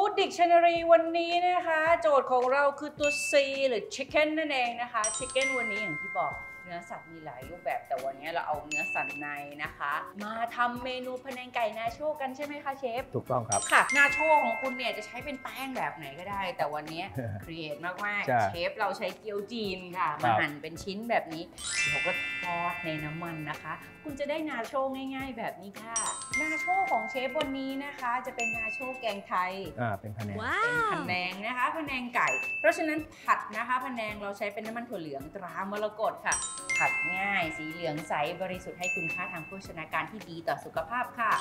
Food Dictionary วันนี้นะคะโจทย์ของเราคือตัว C หรือ Chicken นั่นเองนะคะ Chicken วันนี้อย่างที่บอกเนื้อสัตว์มีหลายรูปแบบแต่วันนี้เราเอาเนื้อสันในนะคะมาทำเมนูพะแนงไก่นาโชกันใช่ไหมคะเชฟถูกต้องครับค่ะนาโชของคุณเนี่ยจะใช้เป็นแป้งแบบไหนก็ได้แต่วันนี้ครีเอทมากๆเชฟเราใช้เกี๊ยวจีนค่ะมาหั่นเป็นชิ้นแบบนี้เราก็ทอดในน้ำมันนะคะคุณจะได้นาโชง่ายๆแบบนี้ค่ะนาโชของเชฟวันนี้นะคะจะเป็นนาโชแกงไทยเป็นพะแนงเป็นพะแนงนะคะพะแนงไก่เพราะฉะนั้นผัดนะคะพะแนงเราใช้เป็นน้ำมันถั่วเหลืองตรามรกตค่ะผัดง่ายสีเหลืองใสบริสุทธิ์ให้คุณค่าทางโภชนาการที่ดีต่อสุขภาพค่ะ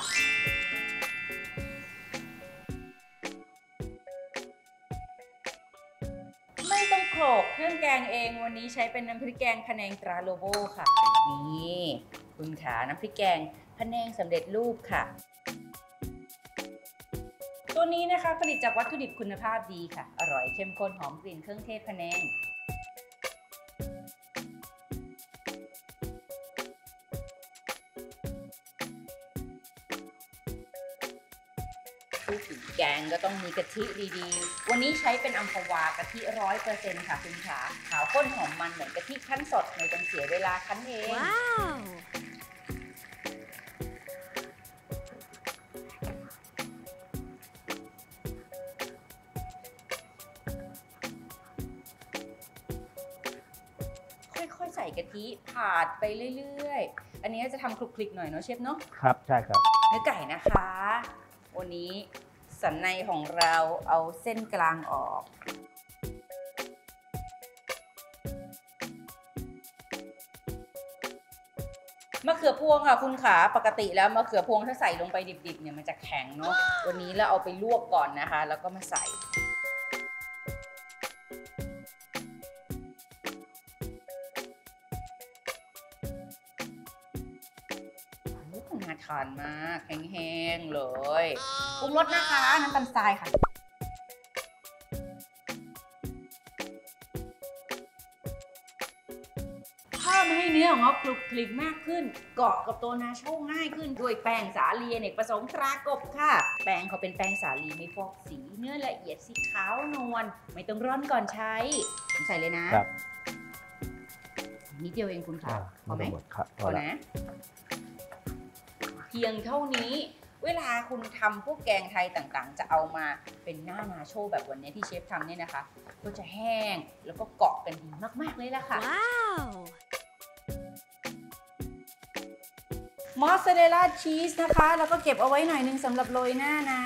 ไม่ต้องโขลกเครื่องแกงเองวันนี้ใช้เป็นน้ำพริกแกงพะแนงตราโลโบค่ะนี่คุณขาน้ำพริกแกงพะแนงสำเร็จรูปค่ะตัวนี้นะคะผลิตจากวัตถุดิบคุณภาพดีค่ะอร่อยเข้มข้นหอมกลิ่นเครื่องเทศพะแนงแกงก็ต้องมีกะทิดีๆวันนี้ใช้เป็นอัมพวากะทิ100%ค่ะคุณขาขาวข้นหอมมันเหมือนกะทิคั้นสดไม่ต้องเสียเวลาคั้นเองว้าวค่อยๆใส่กะทิผ่านไปเรื่อยๆอันนี้จะทำคลุกคลิกหน่อยเนาะเชฟเนาะครับใช่ครับเนื้อไก่นะคะวันนี้สันในของเราเอาเส้นกลางออกมะเขือพวงค่ะคุณขาปกติแล้วมะเขือพวงถ้าใส่ลงไปดิบๆเนี่ยมันจะแข็งเนาะวันนี้เราเอาไปลวกก่อนนะคะแล้วก็มาใส่น่าทานมากแห้งๆเลยปรุงรสนะคะน้ำตาลทรายค่ะเพิ่มให้เนื้อของเราคลุกคลิกมากขึ้นเกาะกับตัวนาโชง่ายขึ้นด้วยแป้งสาลีอเนกประสงค์ตรากบค่ะแป้งเขาเป็นแป้งสาลีไม่ฟอกสีเนื้อละเอียดสีขาวนวลไม่ต้องร่อนก่อนใช้ใส่เลยนะครับนิดเดียวเองคุณค่ะพอไหมพอนะเพียงเท่านี้เวลาคุณทำพวกแกงไทยต่างๆจะเอามาเป็นหน้านาโชแบบวันนี้ที่เชฟทำเนี่ยนะคะก็จะแห้งแล้วก็เกาะกันดีมากๆเลยล่ะค่ะว้าวมอสซาเรลล่าชีสนะคะแล้วก็เก็บเอาไว้หน่อยนึงสำหรับโรยหน้านะ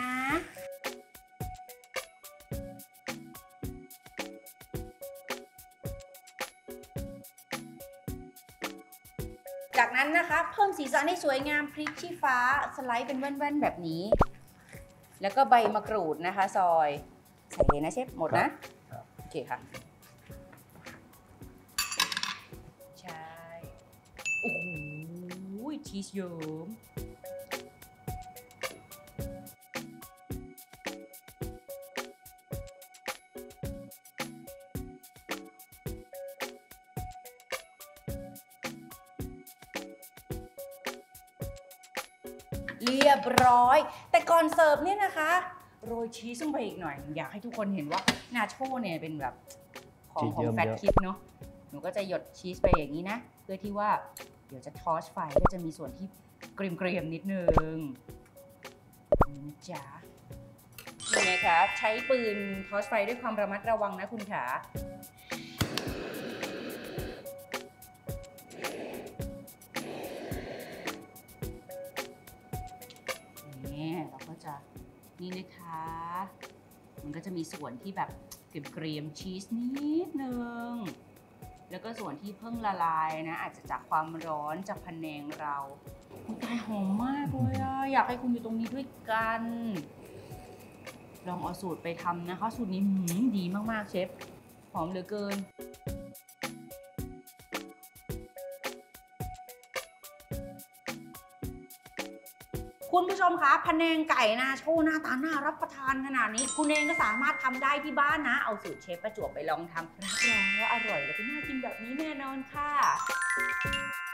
จากนั้นนะคะเพิ่มสีสันให้สวยงามพริกชี้ฟ้าสไลด์เป็นแว่นๆแบบนี้แล้วก็ใบมะกรูดนะคะซอยใส่เลยนะเชฟหมดนะโอเคค่ะใช่โอ้โหชีสเยิ้มเรียบร้อยแต่ก่อนเสิร์ฟเนี่ยนะคะโรยชีสลงไปอีกหน่อยอยากให้ทุกคนเห็นว่านาโชเนี่ยเป็นแบบของแฟตคิดเนาะหนูก็จะหยดชีสไปอย่างนี้นะเพื่อที่ว่าเดี๋ยวจะทอสไฟก็จะมีส่วนที่เกรียมๆนิดนึงนี่นะจ๊ะนี่นะคะใช้ปืนทอสไฟด้วยความระมัดระวังนะคุณขาเราก็จะนี่นะคะมันก็จะมีส่วนที่แบบเกรียมชีสนิดนึงแล้วก็ส่วนที่เพิ่งละลายนะอาจจะจากความร้อนจากพะแนงเราตายหอมมากเลยอะอยากให้คุณอยู่ตรงนี้ด้วยกันลองเอาสูตรไปทำนะคะสูตรนี้ดีมากๆเชฟหอมเหลือเกินคุณผู้ชมคะพะแนงไก่นาโชหน้าตาน่ารับประทานขนาดนี้คุณเองก็สามารถทำได้ที่บ้านนะเอาสูตรเชฟประจวบไปลองทำรับรองว่าอร่อยและก็น่ากินแบบนี้แน่นอนค่ะ